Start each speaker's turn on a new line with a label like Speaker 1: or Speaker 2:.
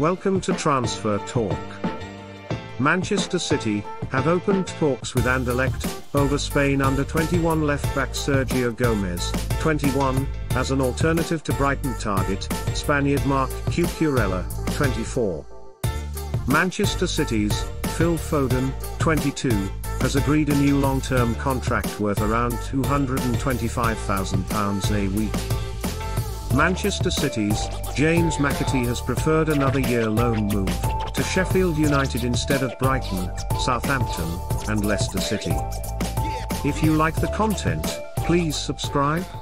Speaker 1: Welcome to Transfer Talk. Manchester City have opened talks with Anderlecht over Spain under-21 left-back Sergio Gomez, 21, as an alternative to Brighton target, Spaniard Marc Cucurella, 24. Manchester City's Phil Foden, 22, has agreed a new long-term contract worth around £225,000 a week. Manchester City's James McAtee has preferred another year loan move to Sheffield United instead of Brighton, Southampton, and Leicester City. If you like the content, please subscribe.